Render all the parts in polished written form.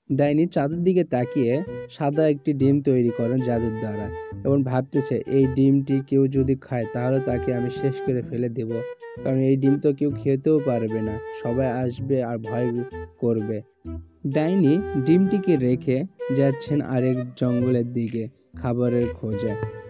ডাইনি চাঁদের দিকে তাকিয়ে সাদা একটি ডিম তৈরি করেন জাদুর দ্বারা এবং ভাবতেছে এই ডিমটি কেউ যদি খায় তাহলে তাকে আমি শেষ করে ফেলে দেব, কারণ এই ডিম তো কেউ খেতেও পারবে না, সবাই আসবে আর ভয় করবে। ডাইনি ডিমটিকে রেখে যাচ্ছেন আরেক জঙ্গলের দিকে খাবারের খোঁজে।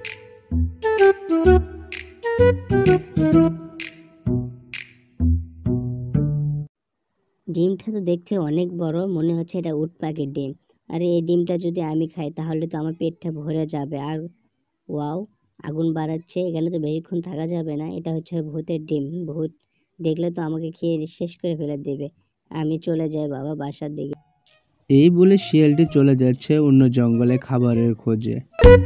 ডিমটা তো দেখতে অনেক বড়, মনে হচ্ছে এটা উট পাখির ডিম। আরে এই ডিমটা যদি আমি খাই তাহলে তো আমার পেটটা ভরে যাবে। আর ওয়াও, আগুন বাড়াচ্ছে, এখানে তো বেশিক্ষণ থাকা যাবে না। এটা হচ্ছে ভূতের ডিম, ভূত দেখলে তো আমাকে খেয়ে শেষ করে ফেলে দেবে। আমি চলে যাই বাবা বাসার দিকে। এই বলে শিয়ালটি চলে যাচ্ছে অন্য জঙ্গলে খাবারের খোঁজে।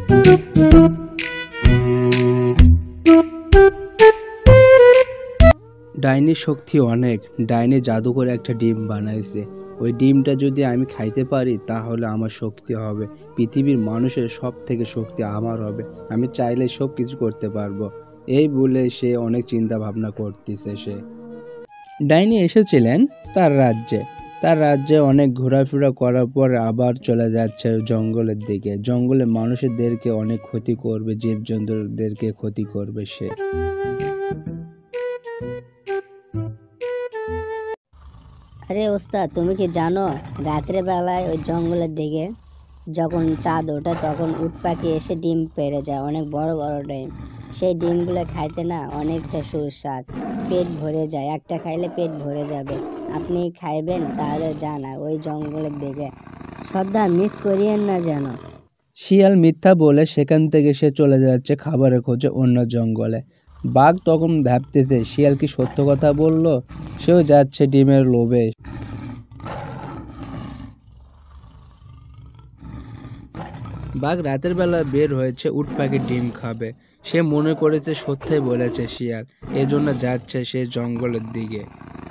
ডাইনির শক্তি অনেক। ডাইনি জাদু করে একটা ডিম বানাইছে। ওই ডিমটা যদি আমি খাইতে পারি তাহলে আমার শক্তি হবে, পৃথিবীর মানুষের সব থেকে শক্তি আমার হবে, আমি চাইলে সব কিছু করতে পারবো। এই বলে সে অনেক চিন্তা ভাবনা করতেছে। সে ডাইনি এসেছিলেন তার রাজ্যে অনেক ঘোরাফেরা করার পর আবার চলে যাচ্ছে জঙ্গলের দিকে। জঙ্গলে মানুষদেরকে অনেক ক্ষতি করবে, জীবজন্তুদেরকে ক্ষতি করবে সে। আরে ওস্তাদ, তুমি কি জানো রাত্রে বেলায় ওই জঙ্গলের দিকে যখন চাঁদ ওঠে তখন উট পাখি এসে ডিম পেড়ে যায়, অনেক বড় বড় ডিম। সেই ডিমগুলো খাইতে না অনেকটা সুস্বাদ, পেট ভরে যায়, একটা খাইলে পেট ভরে যাবে। আপনি খাইবেন তাহলে জানা ওই জঙ্গলের দিকে, সর্দার মিস করিয়েন না যেন। শিয়াল মিথ্যা বলে সেখান থেকে সে চলে যাচ্ছে খাবারের খোঁজে অন্য জঙ্গলে। বাঘ তখন ভাবতেছে শিয়াল কি সত্য কথা বলল, সেও যাচ্ছে ডিমের লোভে। বাঘ রাতের বেলা বের হয়েছে উট পাখির ডিম খাবে। সে মনে করেছে সত্যই বলেছে শিয়াল, এজন্য যাচ্ছে সে জঙ্গলের দিকে।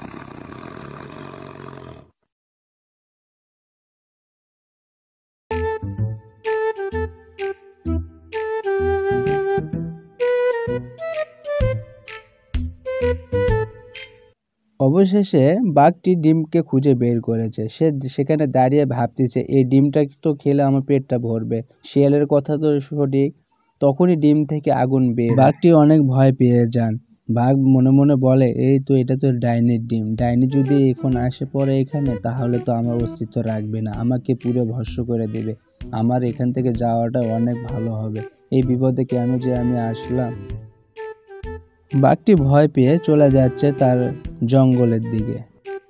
অবশেষে বাঘটি ডিমকে খুঁজে বের করেছে। সে সেখানে দাঁড়িয়ে ভাবতেছে এই ডিমটা তো খেলে আমার পেটটা ভরবে, শিয়ালের কথা তো সঠিক। তখনই ডিম থেকে আগুন বের হয়। বাঘটি অনেক ভয় পেয়ে যান। বাঘ মনে মনে বলে এটা তো ডাইনির ডিম, ডাইনি যদি এখন আসে পড়ে এখানে তাহলে তো আমার অস্তিত্ব রাখবে না, আমাকে পুরো ভস্ম করে দেবে। আমার এখান থেকে যাওয়াটা অনেক ভালো হবে, এই বিপদে কেন যে আমি আসলাম। বাঘটি ভয় পেয়ে চলে যাচ্ছে তার জঙ্গলের দিকে।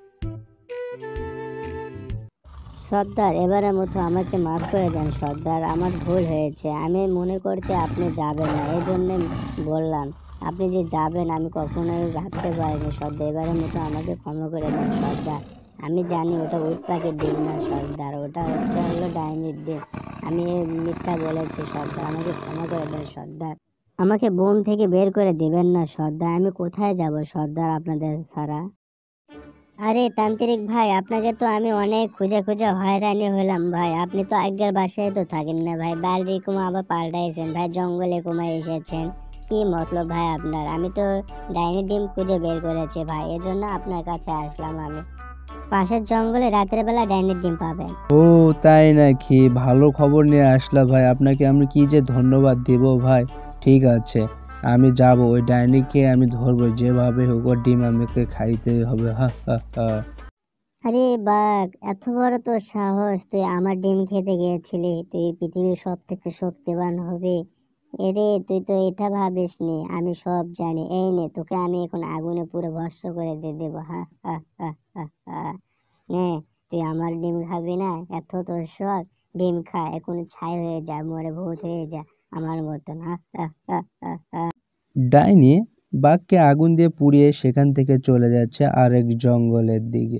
সর্দার, এবারের মতো আমাকে মাফ করে দেন সর্দার, আমার ভুল হয়েছে। আমি মনে করছি আপনি যাবেন না, এই জন্যে বললাম। আপনি যে যাবেন আমি কখনোই ভাবতে পারিনি সর্দার, এবারের মতো আমাকে ক্ষমা করে দেন সর্দার। আমি জানি ওটা উট পাখির ডিম না সর্দার, ওটা হলো ডাইনির ডিম। আমি মিথ্যা বলেছি সর্দার, আমাকে ক্ষমা করে দেন সর্দার। আমাকে বন থেকে বের করে দিবেন না সর্দার, আমি কোথায় যাব সর্দার আপনাদের ছাড়া। আরে তান্ত্রিক ভাই, আপনাকে তো আমি অনেক খুঁজে খুঁজে হয়রানি হলাম ভাই। আপনি তো আগের বাসায় তো থাকেন না ভাই, বাড়ি কুমা আবার পাল্টাইছেন ভাই, জঙ্গলে কুমায় এসেছেন। কি মতলব ভাই আপনার? আমি তো ডাইনি ডিম খুঁজে বের করেছি ভাই, এজন্য আপনার কাছে আসলাম আমি। পাশের জঙ্গলে রাতের বেলা ডাইনির ডিম পাবেন। ও তাই নাকি, ভালো খবর নিয়ে আসলা ভাই, আপনাকে আমি কি যে ধন্যবাদ দেব ভাই। ঠিক আছে, আমি যাব, ওই ডাইনিকে আমি ধরবো, যেভাবে হোক ওর ডিম আমাকে খাইতে হবে। হা হা হা। আরে বাঘ, এত বড় তোর সাহস, তুই আমার ডিম খেতে গিয়েছিলি, তুই পৃথিবীর সব থেকে শক্তিমান হবে। এরে তুই তো এটা ভাবিসনি, আমি সব জানি। এই নে, তোকে আমি এখন আগুনে পুরো ভস্ম করে দিয়ে দেবো। হা হা হা হা হা। নে, তুই আমার ডিম খাবি না? এত তোর শখ, ডিম খা, এখন ছাই হয়ে যা, মরে ভূত হয়ে যা আমার মতন। হা হা হা হা হা। ডাইনি বাঘকে আগুন দিয়ে পুড়িয়ে সেখান থেকে চলে যাচ্ছে আরেক জঙ্গলের দিকে।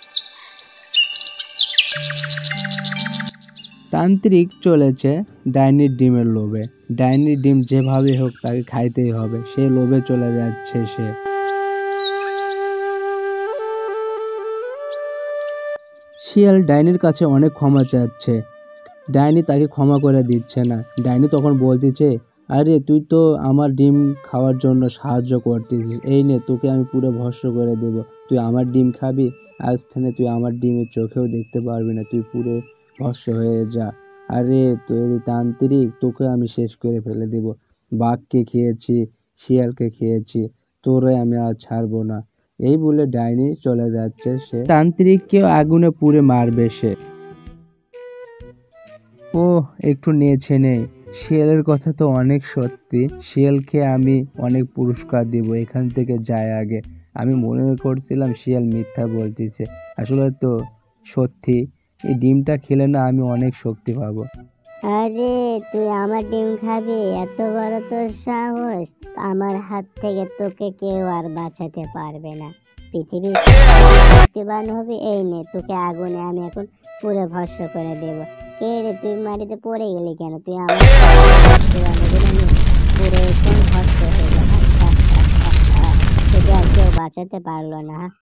তান্ত্রিক চলেছে ডাইনির ডিমের লোভে। ডাইনির ডিম যেভাবে হোক তাকে খাইতেই হবে, সে লোভে চলে যাচ্ছে সে। শিয়াল ডাইনির কাছে অনেক ক্ষমা চাচ্ছে, ডাইনি তাকে ক্ষমা করে দিচ্ছে না। ডাইনি তখন বলতেছে আরে তুই তো আমার ডিম খাওয়ার জন্য সাহায্য করতেছিস, এই নে তোকে আমি পুরো ভস্ম করে দেব। তুই আমার ডিম খাবি, আজ থেকে তুই আমার ডিমের চোখেও দেখতে পারবি না, তুই পুরো ভস্ম হয়ে যা। আরে তুই তান্ত্রিক, তোকে আমি শেষ করে ফেলে দেব। বাঘকে খেয়েছি, শিয়ালকে খেয়েছি, তোরে আমি আর ছাড়বো না। এই বলে ডাইনি চলে যাচ্ছে, সে তান্ত্রিককে আগুনে পুড়ে মারবে সে। ও একটু নেচে নেই, শিয়ালের কথা তো অনেক সত্যি, শিয়ালকে আমি অনেক পুরস্কার দিব, এখান থেকে যায় আগে। আমি মনে করছিলাম শিয়াল মিথ্যা বলতেছে, আসলে তো সত্যি। এই ডিমটা খেলে না আমি অনেক শক্তি পাবো। আরে তুই আমার ডিম খাবি? এত বড় তোর সাহস! আমার হাত থেকে তোকে কেউ আর বাঁচাতে পারবে না। পৃথিবীর শক্তিবান হবি, এই নে তোকে আগুনে আমি এখন পুরো ভস্ম করে দেব। কে রে, তুই মাটিতে পড়ে গেলি কেন? তুই আমার শক্তিবান হবি না, পুরো একদম ভস্ম হয়ে গেল। তোকে আর কেউ বাঁচাতে পারলো না।